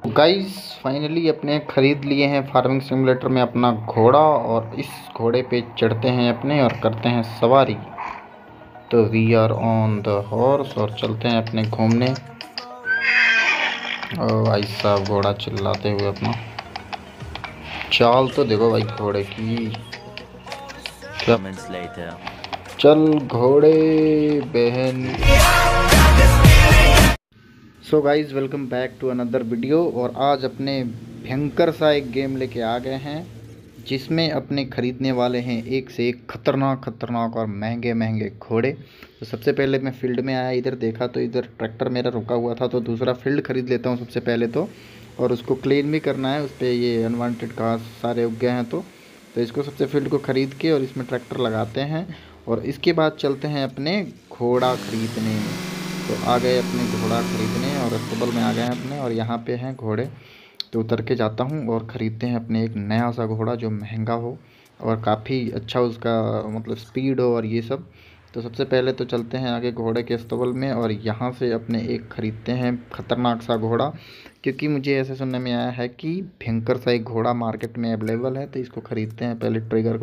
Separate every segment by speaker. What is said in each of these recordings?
Speaker 1: Guys finally अपने ख़रीद लिए हैं फार्मिंग सिमुलेटर में अपना घोड़ा, और इस घोड़े पे चढ़ते हैं अपने और करते हैं सवारी। तो we are on the horse और चलते हैं अपने घूमने। और भाई साहब घोड़ा चिल्लाते हुए अपना चाल तो देखो भाई घोड़े की। क्या चल घोड़े बहन। So guys welcome back to another video. और आज अपने भयंकर सा एक गेम लेके आ गए हैं जिसमें अपने ख़रीदने वाले हैं एक से एक खतरनाक और महंगे महंगे घोड़े। तो सबसे पहले मैं फील्ड में आया, इधर देखा तो इधर ट्रैक्टर मेरा रुका हुआ था, तो दूसरा फील्ड ख़रीद लेता हूँ सबसे पहले तो। और उसको क्लीन भी करना है, उस पर ये अनवांटेड घास सारे उग गए हैं तो इसको सबसे फील्ड को ख़रीद के और इसमें ट्रैक्टर लगाते हैं। और इसके बाद चलते हैं अपने घोड़ा ख़रीदने। तो आ गए अपने घोड़ा ख़रीदने और अस्तबल में आ गए हैं अपने, और यहाँ पे हैं घोड़े। तो उतर के जाता हूँ और ख़रीदते हैं अपने एक नया सा घोड़ा जो महंगा हो और काफ़ी अच्छा उसका मतलब स्पीड हो और ये सब। तो सबसे पहले तो चलते हैं आगे घोड़े के अस्तबल में और यहाँ से अपने एक ख़रीदते हैं ख़तरनाक सा घोड़ा, क्योंकि मुझे ऐसे सुनने में आया है कि भयंकर सा एक घोड़ा मार्केट में अवेलेबल है। तो इसको ख़रीदते हैं पहले।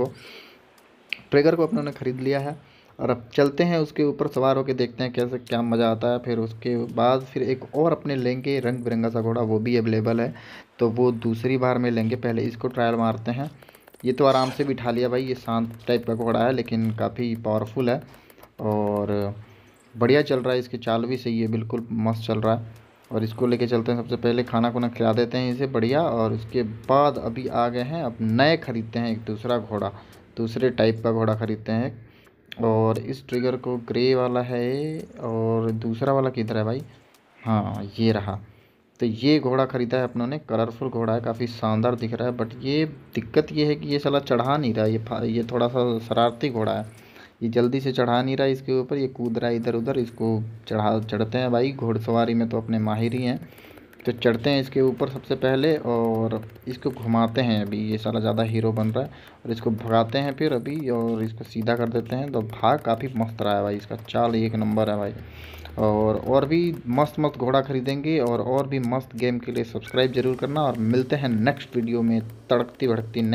Speaker 1: ट्रिगर को अपनों ने ख़रीद लिया है और अब चलते हैं उसके ऊपर सवार होकर, देखते हैं कैसे क्या मज़ा आता है। फिर उसके बाद फिर एक और अपने लेंगे रंग बिरंगा सा घोड़ा, वो भी अवेलेबल है, तो वो दूसरी बार में लेंगे। पहले इसको ट्रायल मारते हैं। ये तो आराम से बिठा लिया भाई, ये शांत टाइप का घोड़ा है लेकिन काफ़ी पावरफुल है और बढ़िया चल रहा है। इसकी चाल भी सही है, बिल्कुल मस्त चल रहा है। और इसको लेके चलते हैं, सबसे पहले खाना खुना खिला देते हैं इसे बढ़िया। और उसके बाद अभी आ गए हैं, अब नए ख़रीदते हैं एक दूसरा घोड़ा, दूसरे टाइप का घोड़ा ख़रीदते हैं। और इस ट्रिगर को ग्रे वाला है और दूसरा वाला किधर है भाई? हाँ ये रहा। तो ये घोड़ा ख़रीदा है अपनों ने, कलरफुल घोड़ा है, काफ़ी शानदार दिख रहा है। बट ये दिक्कत ये है कि ये साला चढ़ा नहीं रहा, ये थोड़ा सा शरारती घोड़ा है। ये जल्दी से चढ़ा नहीं रहा इसके ऊपर, ये कूद रहा है इधर उधर। इसको चढ़ते हैं भाई, घोड़सवारी में तो अपने माहिर ही हैं। तो चढ़ते हैं इसके ऊपर सबसे पहले और इसको घुमाते हैं। अभी ये साला ज़्यादा हीरो बन रहा है और इसको भगाते हैं फिर अभी, और इसको सीधा कर देते हैं। तो भाग काफ़ी मस्त रहा है भाई, इसका चाल एक नंबर है भाई। और भी मस्त मस्त घोड़ा खरीदेंगे और भी मस्त गेम के लिए सब्सक्राइब ज़रूर करना। और मिलते हैं नेक्स्ट वीडियो में तड़कती भड़कती